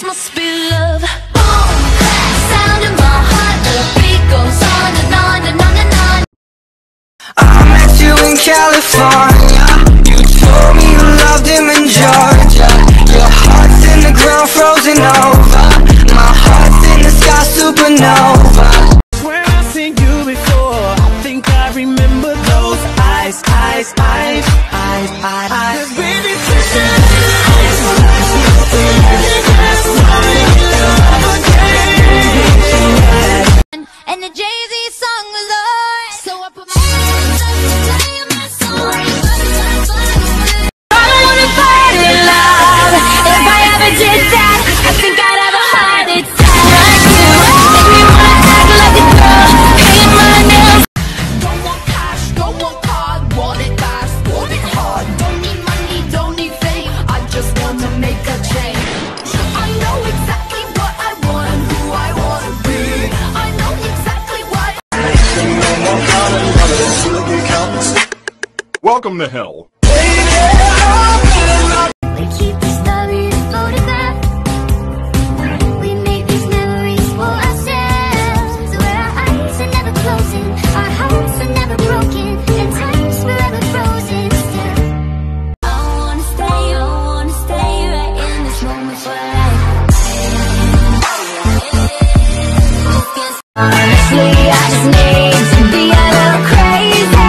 This must be love. Boom, clap, sound in my heart. The beat goes on and on and on and on. I met you in California. You told me you loved him in Georgia. Your heart's in the ground, frozen over. My heart's in the sky, supernova. Swear I've seen you before. Think I remember those eyes, eyes, eyes, eyes, eyes, eyes. Baby, and the Jay-Z song was on, so I put my hands up to play my song. I don't wanna fight in love. If I ever did that, I think I'd have a heart attack. Like you, make me wanna act like a girl, paint my nails. Don't want cash, don't want card, want it fast, want it hard. Don't need money, don't need fame, I just wanna make a change. I know exactly what I want and who I wanna be. I know exactly what. Welcome to hell. We keep the stories photographed. We make these memories for ourselves. Where our eyes are never closing, our hearts are never broken, and time's forever frozen still. I wanna stay right in this moment for life. Honestly, I just need to be a little crazy.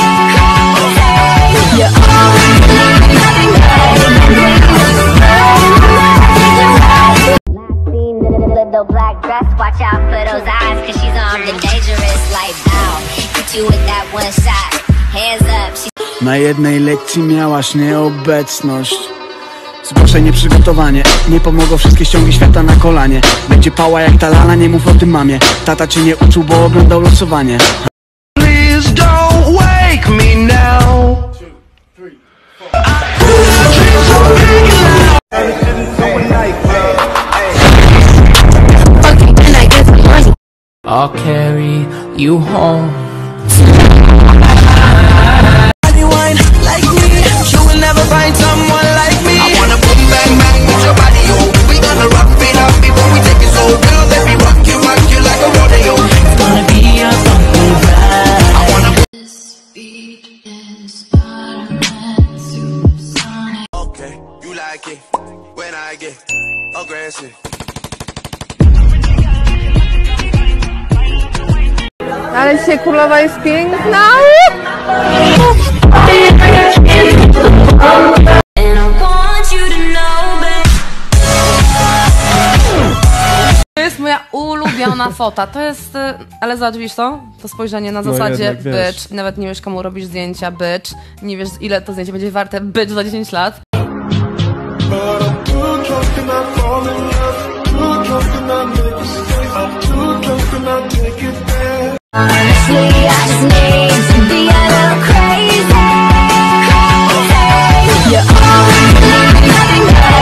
You're always nothing Last scene in a little black dress. Watch out for those eyes, cause she's armed and dangerous. Like bow, hit you with that one shot. Hands up. Na jednej lekcji miałaś nieobecność. Zgłoszenie, przygotowanie. Nie pomogą wszystkie ściągi świata na kolanie. Będzie pała jak ta lala, nie mów o tym mamie. Tata cię nie uczył, bo oglądał losowanie. Please don't wake me now. I'll carry you home. Anyone like me, you will never find someone like me. I wanna boom bang bang with your body, yo. We gonna rock it up before we take it so real. Let me rock you like a rodeo. It's gonna be a bumpy ride. I wanna. This beat is automatic, supersonic. Okay, you like it when I get aggressive. Ale dzisiaj królowa jest piękna. To jest moja ulubiona fota. To jest... Ale zobacz, widzisz to? To spojrzenie na zasadzie jednak, wiesz. bitch. Nawet nie wiesz, komu robisz zdjęcia, bitch. Nie wiesz, ile to zdjęcie będzie warte, bitch, za 10 lat. Honestly, I just need to be a little crazy. You're always nothing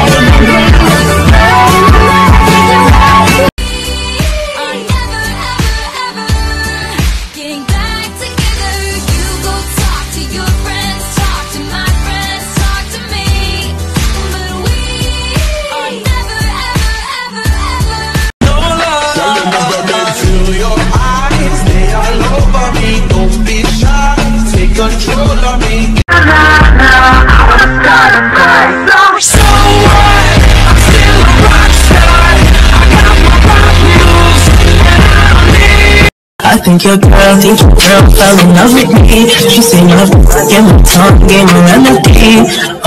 are never, ever, ever getting back together. You go talk to your friends, talk to my friends, talk to me. But we are never, ever, ever, ever. To your eyes, they all over me. Don't be shy, take control of me. So what? I'm still a rock star. I got my rock moves, and I don't need. I think your girl fell in love with me. She said love gave my tongue, gave my melody.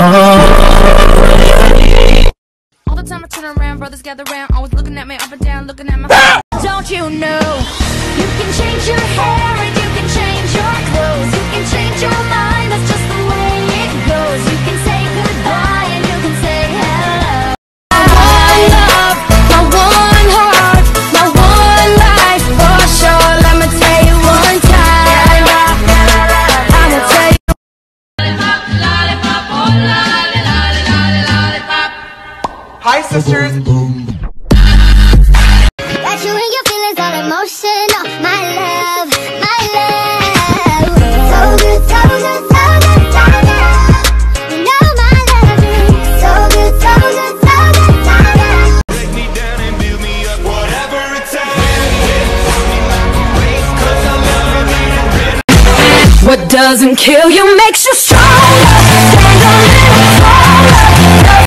All the time I turn around, brothers gather around, always looking at me up and down, looking at my. Don't you know you can change your hair and you can change your clothes, you can change your mind, that's just the way it goes. You can say goodbye and you can say hello. My one love, my one heart, my one life for sure. Let me tell you one time, I'ma tell you. Hi, sisters. Got you in your feelings, all emotional, my love, my love. So good, so good, so good, so good. You know my love is so good, so good, so good, so good. doesn't kill you, makes you stronger. Stand a little taller.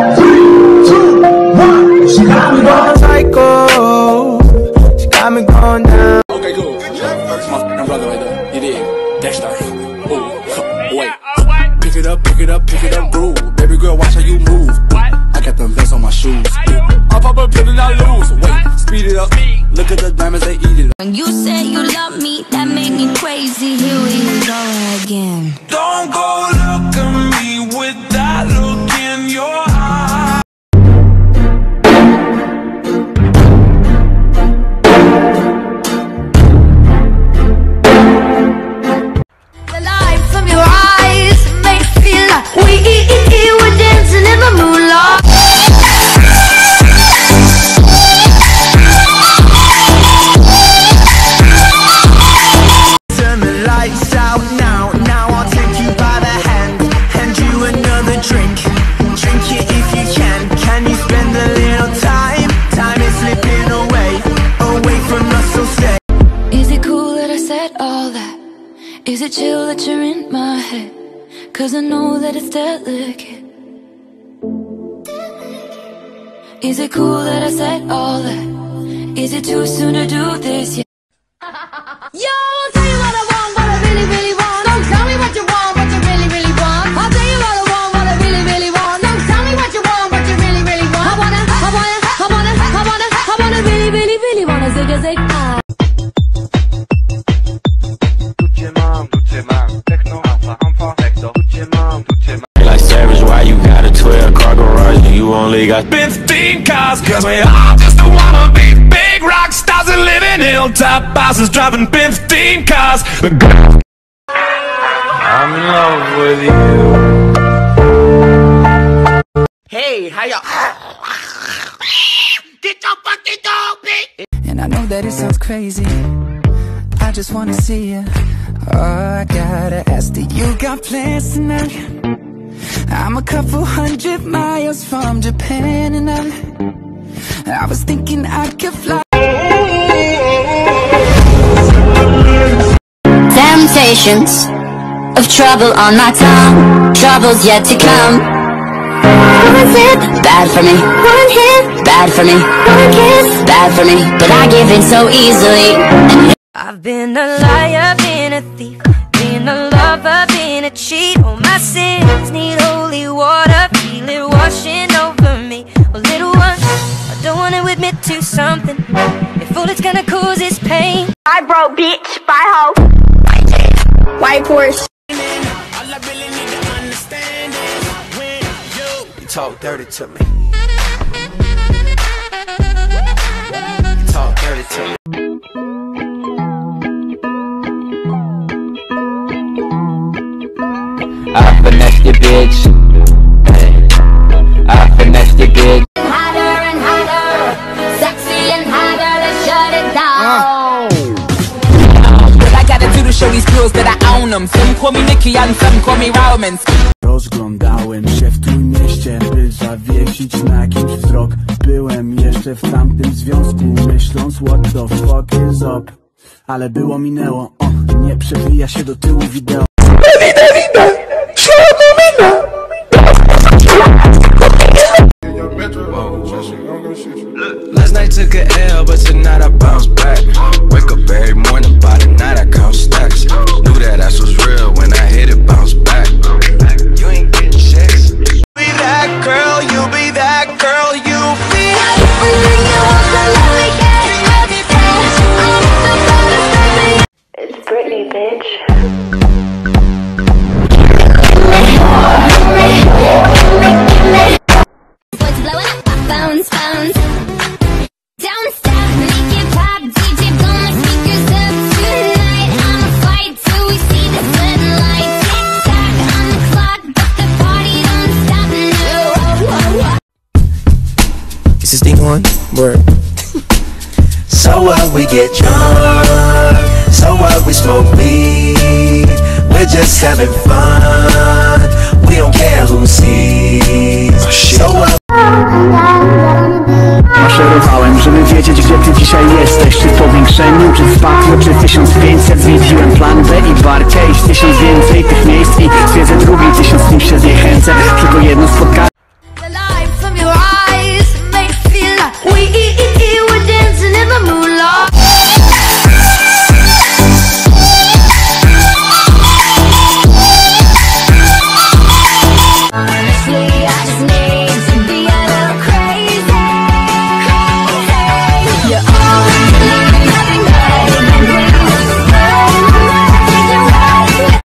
She got me going psycho. She got me going down. Okay, cool. First, my brother right there. You did. Dexter. Oh, wait. Pick it up, groove. Baby girl, watch how you move. I got them vents on my shoes. Up, put it out loose. Wait, speed it up. Look at the diamonds, they eat it. When you say you love me, that made me crazy. Here we go again. Don't go look at me with that look in your eye. The light from your eyes makes me feel like we were dancing in the moonlight. Turn the lights out now. Now I'll take you by the hand. Hand you another drink. Drink it if you can. Can you spend a little time? Time is slipping away. Away from us, so stay. Is it cool that I said all that? Is it chill that you're in my head? 'Cause I know that it's delicate. Is it cool that I said all that? Is it too soon to do this yet? Yo, I'll tell you what I want, what I really, really want. Don't tell me what you want, what you really, really want. I'll tell you what I want, what I really, really want. Don't tell me what you want, what you really, really want. I wanna really, really, really wanna zig a zig. Like Savage, why you got a 12-car garage and you only got 15 cars? 'Cause we all just wanna be big rock stars and live in hilltop houses driving 15 cars. I'm in love with you. Hey, how y'all? Get your fucking dog, bitch! And I know that it sounds crazy, I just wanna see you. Oh, I gotta ask, do you got plans tonight? I'm a couple 100 miles from Japan and I was thinking I could fly. Temptations of trouble on my tongue, troubles yet to come. One sip, bad for me. One hit, bad for me. One kiss, bad for me. But I give in so easily. I've been a liar, been a thief, been a lover, been a cheat. All my sins need holy water, feel it washing over me. Well, little one, I don't wanna admit to something, if all it's gonna cause is pain. Bye, bro, bitch. Bye, hoe. White horse. All I really need to understand is when you talk dirty to me. You talk dirty to me. I finessed your bitch. Hey, I finessed your bitch. Hotter and hotter, sexy and hotter, let's shut it down. What I gotta do to show these girls that I own them? Some call me Nicky and some call me Romans. Rozglądałem się w Trójmieście, by zawiesić na kimś wzrok. Byłem jeszcze w tamtym związku, myśląc what the fuck is up. Ale było minęło, nie przewija się do tyłu wideo. Last night took a L, but tonight I bounce back. Wake up every morning, by the night I count stacks. Knew that ass was real when I hit it, bounce back. You ain't getting checks. Be that girl, you be that girl, you be. It's Britney, bitch. What's blowing up? Phones, phones. Don't stop, make it pop. DJ, blow my speakers up tonight. I'ma fight till we see the sunlight. Tick tock on the clock, but the party don't stop now. Is this thing on? Word. So what, we get drunk. So what, we smoke weed. We're just having fun. We don't care who sees. So what? Maszerowałem, żeby wiedzieć, gdzie ty dzisiaj jesteś. Czy w powiększeniu kieszeni, przed spadło czy 1500. Zwiedziłem plan B i barkę i z 1000 więcej tych miejsc